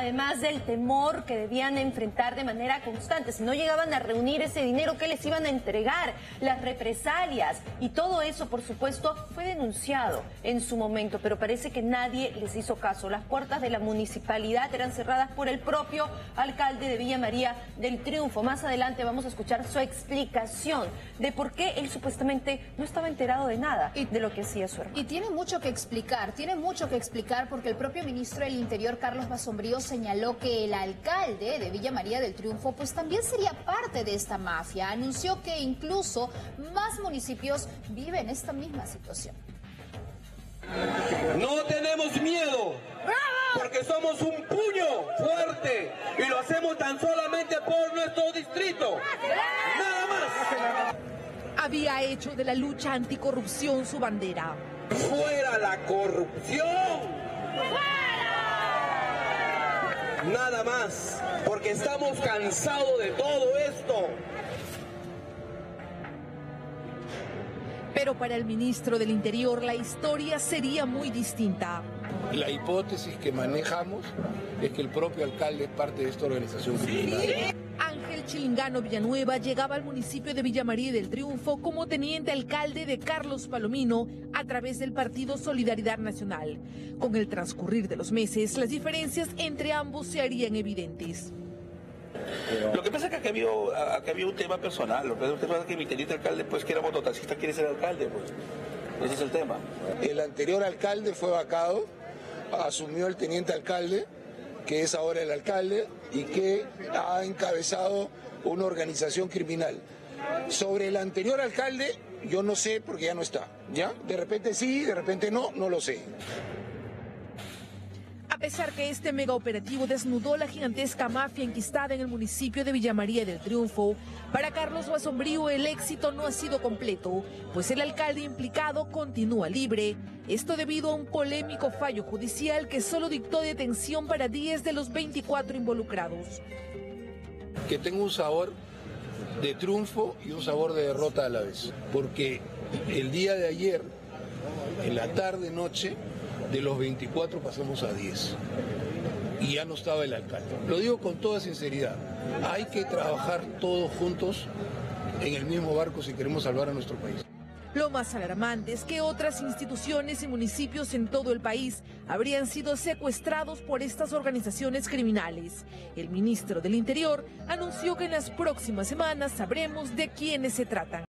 además del temor que debían enfrentar de manera constante. Si no llegaban a reunir ese dinero, ¿qué les iban a entregar? Las represalias y todo eso, por supuesto, fue denunciado en su momento, pero parece que nadie les hizo caso. Las puertas de la municipalidad eran cerradas por el propio alcalde de Villa María del Triunfo. Más adelante vamos a escuchar su explicación de por qué él supuestamente no estaba enterado de nada de lo que hacía su hermano. Y tiene mucho que explicar porque el propio ministro del Interior, Carlos Basombrío, señaló que el alcalde de Villa María del Triunfo pues también sería parte de esta mafia. Anunció que incluso más municipios viven esta misma situación. No tenemos miedo, porque somos un puño fuerte y lo hacemos tan solamente por nuestro distrito. Nada más. Había hecho de la lucha anticorrupción su bandera. ¡Fuera la corrupción! Nada más, porque estamos cansados de todo esto. Pero para el ministro del Interior la historia sería muy distinta. La hipótesis que manejamos es que el propio alcalde es parte de esta organización criminal. Ángel Chilingano Villanueva llegaba al municipio de Villa María del Triunfo como teniente alcalde de Carlos Palomino a través del partido Solidaridad Nacional. Con el transcurrir de los meses, las diferencias entre ambos se harían evidentes. Lo que pasa es que aquí había un tema personal. Lo que pasa es que mi teniente alcalde, pues que era mototaxista, quiere ser alcalde, pues. Ese es el tema. El anterior alcalde fue vacado, asumió el teniente alcalde, que es ahora el alcalde, y que ha encabezado una organización criminal. Sobre el anterior alcalde, yo no sé porque ya no está, ¿ya? De repente sí, de repente no, no lo sé. A pesar que este megaoperativo desnudó la gigantesca mafia enquistada en el municipio de Villa María del Triunfo, para Carlos Basombrío el éxito no ha sido completo, pues el alcalde implicado continúa libre. Esto debido a un polémico fallo judicial que solo dictó detención para 10 de los 24 involucrados. Que tengo un sabor de triunfo y un sabor de derrota a la vez, porque el día de ayer, en la tarde-noche, de los 24 pasamos a 10 y ya no estaba el alcalde. Lo digo con toda sinceridad, hay que trabajar todos juntos en el mismo barco si queremos salvar a nuestro país. Lo más alarmante es que otras instituciones y municipios en todo el país habrían sido secuestrados por estas organizaciones criminales. El ministro del Interior anunció que en las próximas semanas sabremos de quiénes se tratan.